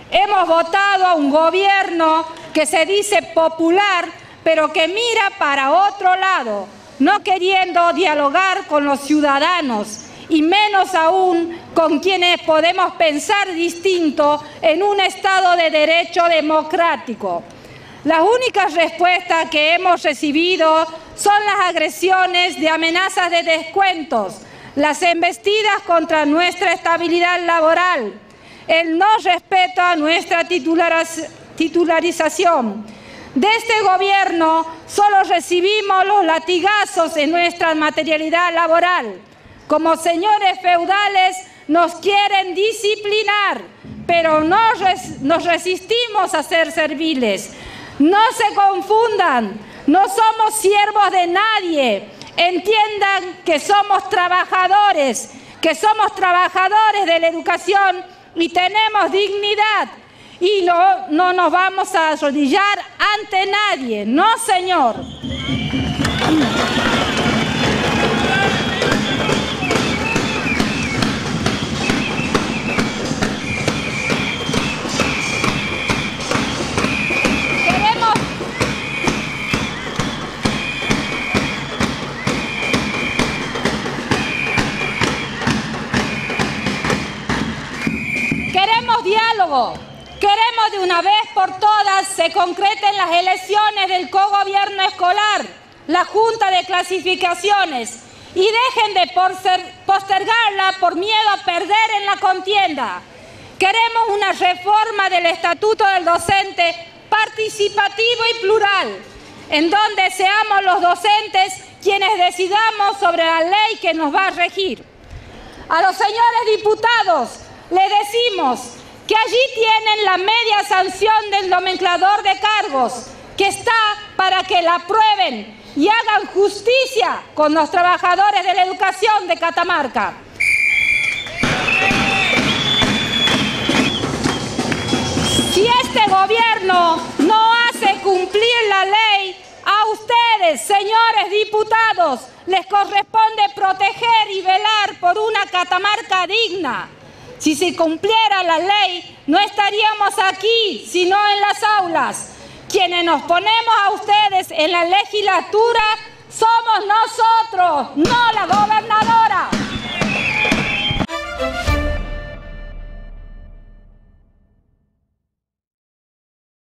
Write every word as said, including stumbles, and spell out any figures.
Hemos votado a un gobierno que se dice popular, pero que mira para otro lado, no queriendo dialogar con los ciudadanos y menos aún con quienes podemos pensar distinto en un Estado de Derecho democrático. Las únicas respuestas que hemos recibido son las agresiones de amenazas de descuentos, las embestidas contra nuestra estabilidad laboral, el no respeto a nuestra titularización. De este gobierno solo recibimos los latigazos en nuestra materialidad laboral. Como señores feudales nos quieren disciplinar, pero no res- nos resistimos a ser serviles. No se confundan, no somos siervos de nadie. Entiendan que somos trabajadores, que somos trabajadores de la educación y tenemos dignidad. Y no, no nos vamos a arrodillar ante nadie, no señor. Queremos diálogo, queremos de una vez por todas se concreten las elecciones del cogobierno escolar, la Junta de Clasificaciones, y dejen de postergarla por miedo a perder en la contienda. Queremos una reforma del Estatuto del Docente participativo y plural, en donde seamos los docentes quienes decidamos sobre la ley que nos va a regir. A los señores diputados les decimos que allí tienen la media sanción del nomenclador de cargos, que está para que la aprueben y hagan justicia con los trabajadores de la educación de Catamarca. Si este gobierno no hace cumplir la ley, a ustedes, señores diputados, les corresponde proteger y velar por una Catamarca digna. Si se cumpliera la ley, no estaríamos aquí, sino en las aulas. Quienes nos ponemos a ustedes en la legislatura somos nosotros, no la gobernadora.